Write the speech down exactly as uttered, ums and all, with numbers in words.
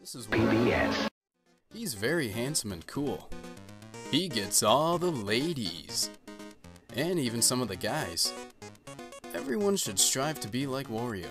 This is P B S. He's very handsome and cool. He gets all the ladies. And even some of the guys. Everyone should strive to be like Wario.